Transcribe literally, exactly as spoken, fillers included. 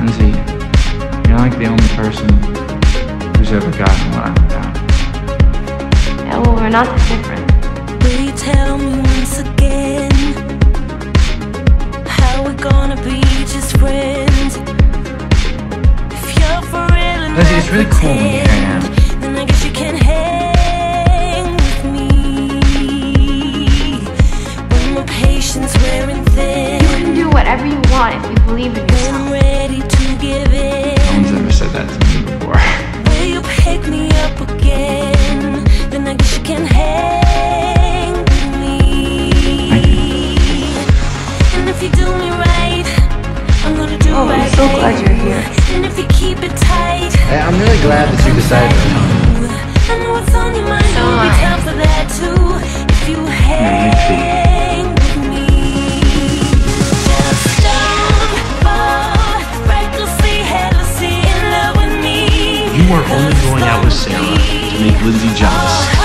Lindsay, you're like the only person who's ever gotten what I'm about. Yeah, well, we're not that different. Will you tell me once again how we're gonna be just friends? If you're for real and Lindsay, it's really cool when you hang out. then I guess you can hang with me. When my patience wearing thin, You can do whatever you want if you believe in yourself. I'm ready to give in. No one's ever said that to me before. Will you pick me up again? Then I guess you can hang with me. And if you do me right, I'm gonna do Oh, right. I'm so glad you're here. And if you keep it tight, Hey, I'm really glad that you decided to come. I know what's on your mind. So There'll be am I. time for that too. If you hang with me, just don't fall recklessly, headlessly in love with me. You are only going out with Sarah to make Lindsay jealous.